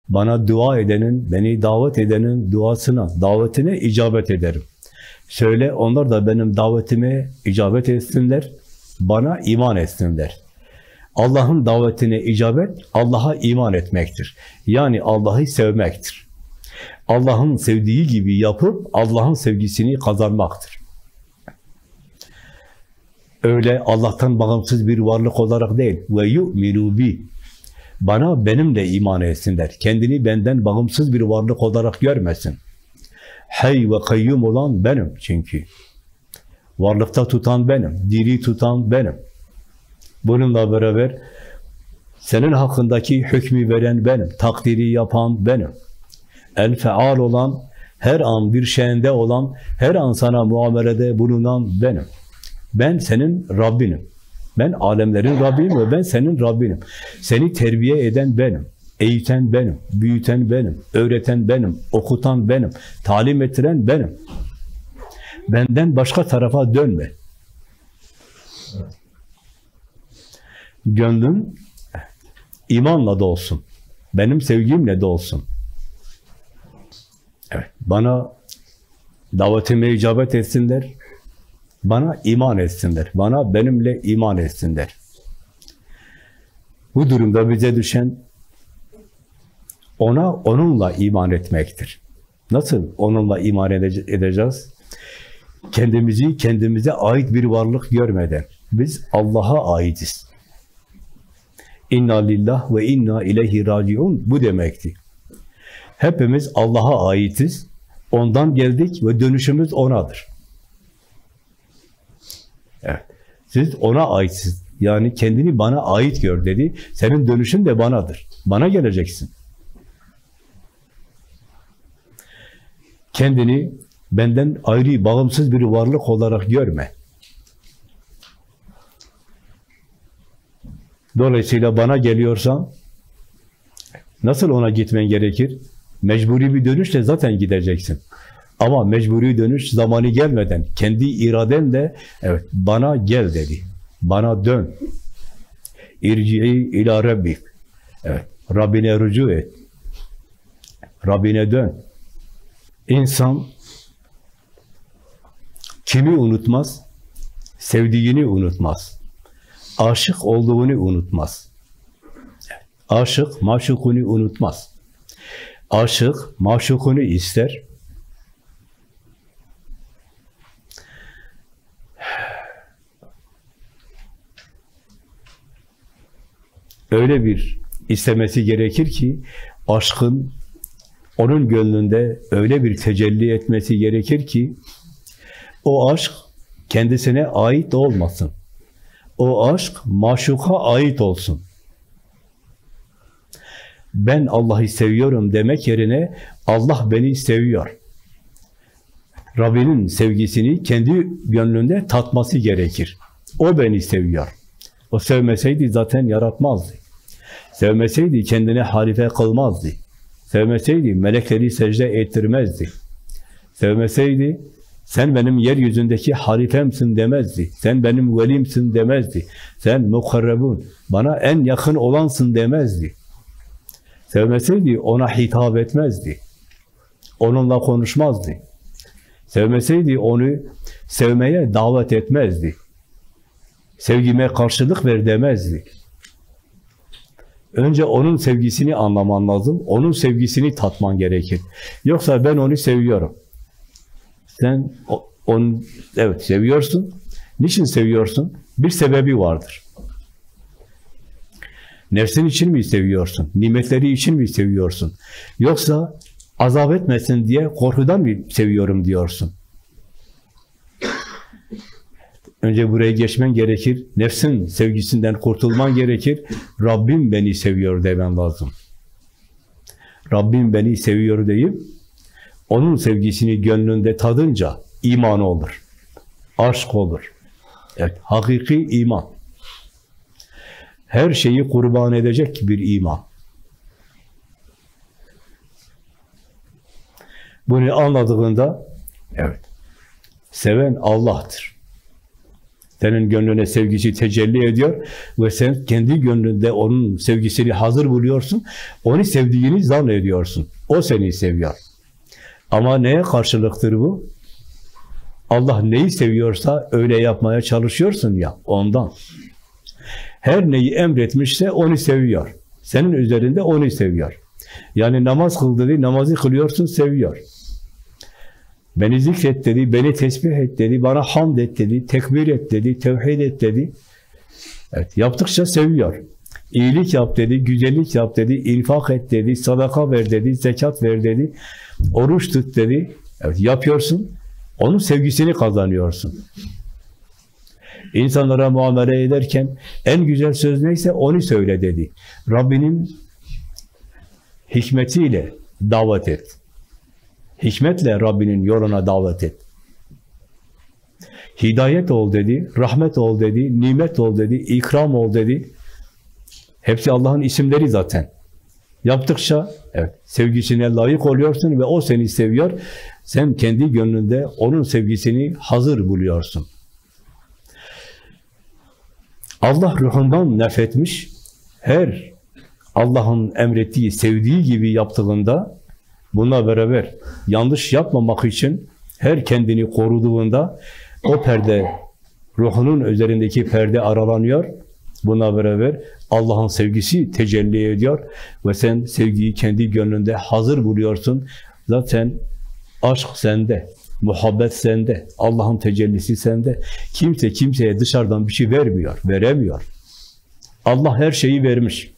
Bana dua edenin, beni davet edenin duasına, davetine icabet ederim. Söyle, onlar da benim davetime icabet etsinler, bana iman etsinler. Allah'ın davetine icabet, Allah'a iman etmektir. Yani Allah'ı sevmektir. Allah'ın sevdiği gibi yapıp Allah'ın sevgisini kazanmaktır. Öyle Allah'tan bağımsız bir varlık olarak değil. Ve yu'minu bi. Bana, benimle iman etsinler. Kendini benden bağımsız bir varlık olarak görmesin. Hay ve kayyum olan benim çünkü. Varlıkta tutan benim, diri tutan benim. Bununla beraber senin hakkındaki hükmü veren benim, takdiri yapan benim. El-feal olan, her an bir şeyinde olan, her an sana muamelede bulunan benim. Ben senin Rabbinim. Ben alemlerin Rabbiyim ve ben senin Rabbinim. Seni terbiye eden benim, eğiten benim, büyüten benim, öğreten benim, okutan benim, talim ettiren benim. Benden başka tarafa dönme. Gönlün imanla dolsun. Benim sevgimle dolsun. Evet, bana davetime icabet etsinler. Bana iman etsinler. Bana, benimle iman etsinler. Bu durumda bize düşen ona, onunla iman etmektir. Nasıl onunla iman edeceğiz? Kendimizi, kendimize ait bir varlık görmeden. Biz Allah'a aitiz. İnna lillah ve inna ileyhi raciun bu demekti. Hepimiz Allah'a aitiz. Ondan geldik ve dönüşümüz O'nadır. Evet. Siz O'na aitsiniz. Yani kendini bana ait gör dedi. Senin dönüşün de banadır. Bana geleceksin. Kendini benden ayrı, bağımsız bir varlık olarak görme. Dolayısıyla bana geliyorsan nasıl ona gitmen gerekir? Mecburi bir dönüşle zaten gideceksin. Ama mecburi dönüş zamanı gelmeden kendi iradenle evet bana gel dedi. Bana dön. İrci'i ila rabbik. Evet, Rabbine rücu et. Rabbine dön. İnsan kimi unutmaz? Sevdiğini unutmaz. Aşık olduğunu unutmaz. Aşık maşukunu unutmaz. Aşık maşukunu ister. Öyle bir istemesi gerekir ki aşkın onun gönlünde öyle bir tecelli etmesi gerekir ki o aşk kendisine ait olmasın. O aşk maşuka ait olsun. Ben Allah'ı seviyorum demek yerine Allah beni seviyor. Rabbinin sevgisini kendi gönlünde tatması gerekir. O beni seviyor. O sevmeseydi zaten yaratmazdı. Sevmeseydi kendine halife kılmazdı. Sevmeseydi melekleri secde ettirmezdi. Sevmeseydi sen benim yeryüzündeki halifemsin demezdi. Sen benim velimsin demezdi. Sen mukarrebun, bana en yakın olansın demezdi. Sevmeseydi ona hitap etmezdi. Onunla konuşmazdı. Sevmeseydi onu sevmeye davet etmezdi. Sevgime karşılık ver demezdi. Önce onun sevgisini anlaman lazım. Onun sevgisini tatman gerekir. Yoksa ben onu seviyorum. Sen onu evet seviyorsun. Niçin seviyorsun? Bir sebebi vardır. Nefsin için mi seviyorsun? Nimetleri için mi seviyorsun? Yoksa azap etmesin diye korkudan mı seviyorum diyorsun? Önce buraya geçmen gerekir. Nefsin sevgisinden kurtulman gerekir. Rabbim beni seviyor demen lazım. Rabbim beni seviyor deyip onun sevgisini gönlünde tadınca iman olur. Aşk olur. Evet, hakiki iman. Her şeyi kurban edecek bir iman. Bunu anladığında evet, seven Allah'tır. Senin gönlüne sevgisi tecelli ediyor ve sen kendi gönlünde onun sevgisini hazır buluyorsun. Onu sevdiğini zannediyorsun. O seni seviyor. Ama neye karşılıktır bu? Allah neyi seviyorsa öyle yapmaya çalışıyorsun ya, ondan. Her neyi emretmişse onu seviyor. Senin üzerinde onu seviyor. Yani namaz kıl dedi, namazı kılıyorsun, seviyor. Beni zikret dedi, beni tesbih et dedi, bana hamd et dedi, tekbir et dedi, tevhid et dedi. Evet, yaptıkça seviyor. İyilik yap dedi, güzellik yap dedi, infak et dedi, sadaka ver dedi, zekat ver dedi, oruç tut dedi. Evet, yapıyorsun, onun sevgisini kazanıyorsun. İnsanlara muamele ederken en güzel söz neyse onu söyle dedi. Rabbinin hikmetiyle davet et. Hikmetle Rabbinin yoluna davet et. Hidayet ol dedi, rahmet ol dedi, nimet ol dedi, ikram ol dedi. Hepsi Allah'ın isimleri zaten. Yaptıkça evet, sevgisine layık oluyorsun ve o seni seviyor. Sen kendi gönlünde onun sevgisini hazır buluyorsun. Allah ruhundan nefretmiş, her Allah'ın emrettiği, sevdiği gibi yaptığında, bununla beraber yanlış yapmamak için her kendini koruduğunda o perde, ruhunun üzerindeki perde aralanıyor. Bununla beraber Allah'ın sevgisi tecelli ediyor ve sen sevgiyi kendi gönlünde hazır buluyorsun. Zaten aşk sende, muhabbet sende, Allah'ın tecellisi sende. Kimse kimseye dışarıdan bir şey vermiyor, veremiyor. Allah her şeyi vermiş.